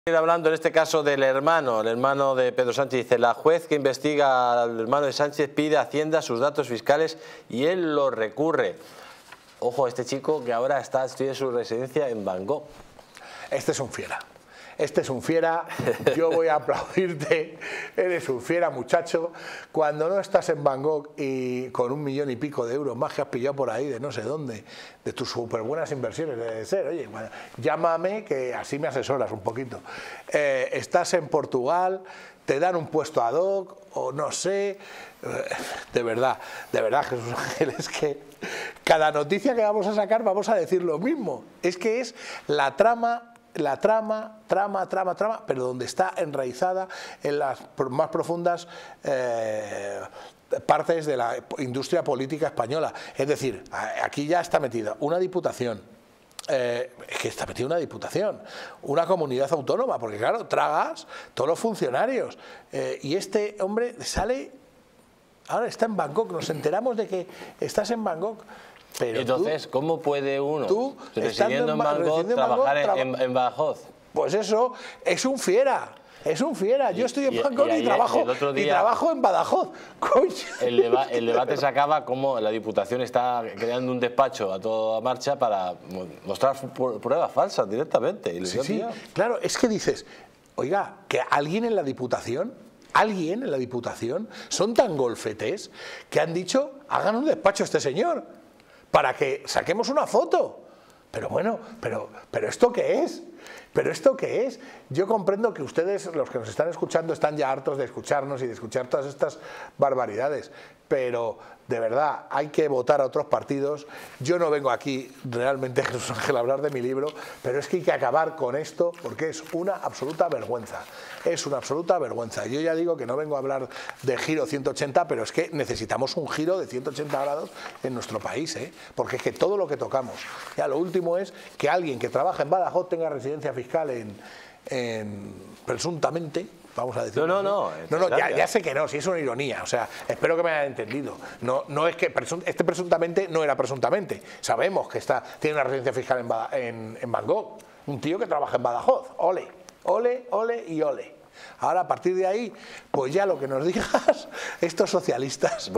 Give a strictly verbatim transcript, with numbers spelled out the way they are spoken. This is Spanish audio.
Hablando en este caso del hermano, el hermano de Pedro Sánchez, dice: la juez que investiga al hermano de Sánchez pide a Hacienda sus datos fiscales y él lo recurre. Ojo a este chico que ahora está, estoy en su residencia en Bangkok. Este es un fiera. Este es un fiera, yo voy a aplaudirte, eres un fiera, muchacho. Cuando no estás en Bangkok y con un millón y pico de euros más que has pillado por ahí de no sé dónde, de tus súper buenas inversiones, de ser, oye, bueno, llámame que así me asesoras un poquito. Eh, estás en Portugal, te dan un puesto ad hoc, o no sé, de verdad, de verdad, Jesús Ángel, es que cada noticia que vamos a sacar vamos a decir lo mismo. Es que es la trama... La trama, trama, trama, trama, pero donde está enraizada en las más profundas eh, partes de la industria política española. Es decir, aquí ya está metida una diputación, eh, es que está metida una diputación, una comunidad autónoma, porque claro, tragas todos los funcionarios. Eh, y este hombre sale, ahora está en Bangkok, nos enteramos de que estás en Bangkok. Pero entonces, tú, ¿cómo puede uno, tú, residiendo en Bangkok, trabajar en, en, en Badajoz? Pues eso, es un fiera. Es un fiera. Yo estoy en Bangkok y, y, y, trabajo, día, y trabajo en Badajoz. Coño. El, deba el debate se acaba como la Diputación está creando un despacho a toda marcha para mostrar pruebas falsas directamente. Y sí, sí. Claro, es que dices, oiga, que alguien en la Diputación... Alguien en la Diputación son tan golfetes que han dicho, hagan un despacho a este señor para que saquemos una foto. Pero bueno, pero, pero ¿esto qué es? ¿Pero esto qué es? Yo comprendo que ustedes, los que nos están escuchando, están ya hartos de escucharnos y de escuchar todas estas barbaridades. Pero, de verdad, hay que votar a otros partidos. Yo no vengo aquí realmente, Jesús Ángel, a hablar de mi libro, pero es que hay que acabar con esto porque es una absoluta vergüenza. Es una absoluta vergüenza. Yo ya digo que no vengo a hablar de giro ciento ochenta, pero es que necesitamos un giro de ciento ochenta grados en nuestro país, ¿eh? Porque es que todo lo que tocamos. Ya lo último es que alguien que trabaja en Badajoz tenga residencia fiscal en, en presuntamente... Vamos a decir. No, no, no. No, no, ya, ya sé que no, si es una ironía. O sea, espero que me hayan entendido. No, no es que presunt, este presuntamente no era presuntamente. Sabemos que está, tiene una residencia fiscal en, en, en Bangkok. Un tío que trabaja en Badajoz. Ole, ole, ole y ole. Ahora, a partir de ahí, pues ya lo que nos digas, estos socialistas.